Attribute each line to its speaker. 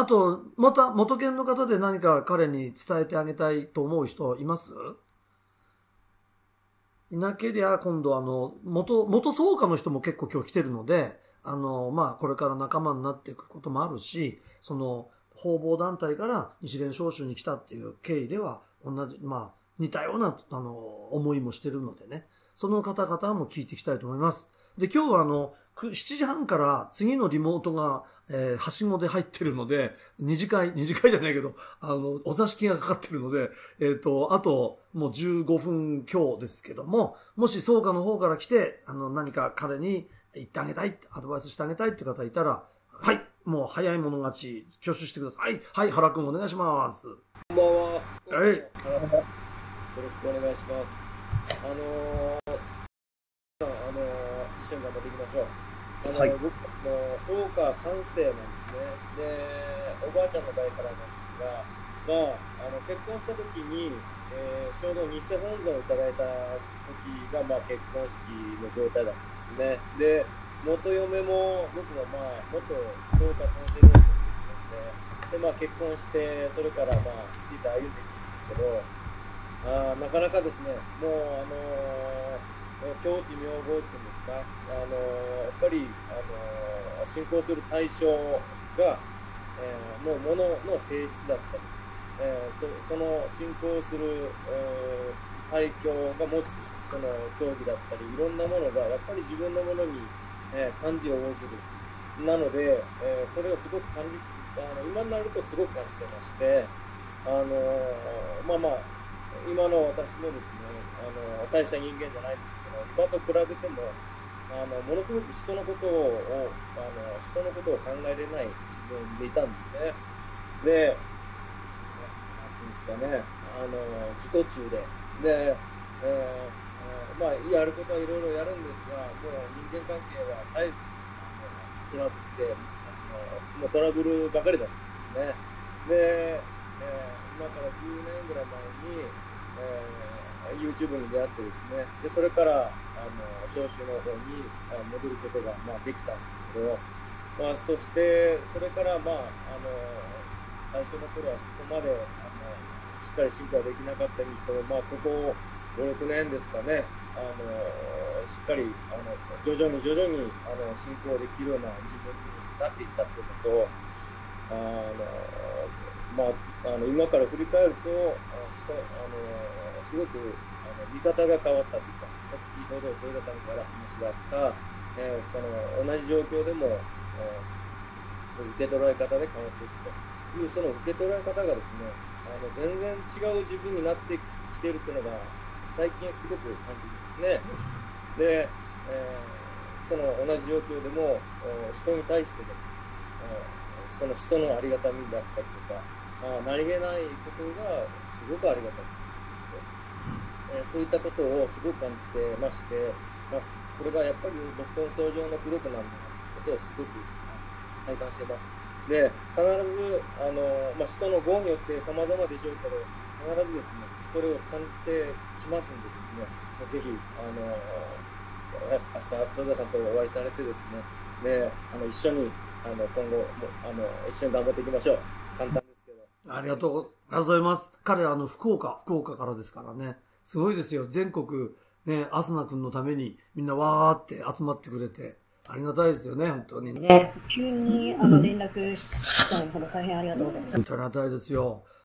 Speaker 1: あと、また元研の方で何か彼に伝えてあげたいと思う人います？いなけりゃ今度元総科の人も結構今日来てるので、これから仲間になっていくこともあるし、方々団体から日蓮召集に来たっていう経緯では同じ、似たような、思いもしてるのでね、その方々も聞いていきたいと思います。で、今日は7時半から次のリモートが、はしごで入ってるので、二次会じゃないけど、お座敷がかかってるので、あと、もう15分強ですけども、もし総科の方から来て、何か彼に言ってあげたい、アドバイスしてあげたいって方いたら、はい、もう早い者勝ち、挙手してください。はい、原くんお願いします。
Speaker 2: こんばんは。
Speaker 1: はい。よ
Speaker 2: ろしくお願いします。一緒に頑張っていきましょう。
Speaker 1: はい。
Speaker 2: 僕総科3世なんですね。で、おばあちゃんの代からなんですが、結婚した時に、ちょうど偽本尊をいただいた時が、結婚式の状態だったんですね。で、元嫁も僕も元総科3世同士ので、結婚して、それから人生歩んでいくんですけど、なかなかですね、もう境地妙法っていうんですか、やっぱり、信仰する対象が、もう物の性質だったり、その信仰する、対境が持つその教義だったり、いろんなものがやっぱり自分のものに、感じを応じる。なので、それをすごく今になるとすごく感じてまして、今の私もですね、大した人間じゃないんですけど、今と比べても、ものすごく人のことを考えれない自分でいたんですね。で、なんていうんですかね、自途中で。で、やることはいろいろやるんですが、もう人間関係は絶えずトラブルで、もうトラブルばかりだったんですね。で、今から10年ぐらい前に、YouTube に出会ってですね、でそれから召集の方に戻ることが、できたんですけど、そしてそれから、最初の頃はそこまでしっかり進化できなかったにしても、ここ5、6年ですかね、しっかり徐々に進行できるような自分になっていったということを、今から振り返ると、すごく見方が変わったというか、先ほど豊田さんから話があった、同じ状況でも、そういう受け捉え方で変わっていくという、その受け捉え方がですね、全然違う自分になってきているというのが最近すごく感じるんですね。で、その同じ状況でも人に対してでも、その人のありがたみだったりとか、何気ないことがすごくありがたい、そういったことをすごく感じてまして、これがやっぱり六根清浄の功徳なんだなということをすごく体感してます。で、必ず人の業によって様々でしょうけど、必ずですね、それを感じてきますんでですね、ぜひ明日豊田さんとお会いされてですね、で一緒に今後も一緒に頑張っていきましょう。簡単ですけど。
Speaker 1: ありがとうございます。彼福岡からですからね。すごいですよ。全国ね、アスナ君のためにみんなわーって集まってくれて、ありがたいですよね、本当に。
Speaker 3: ね、急に連絡したのに大変ありがとうございます。
Speaker 1: 本当にありがたいですよ。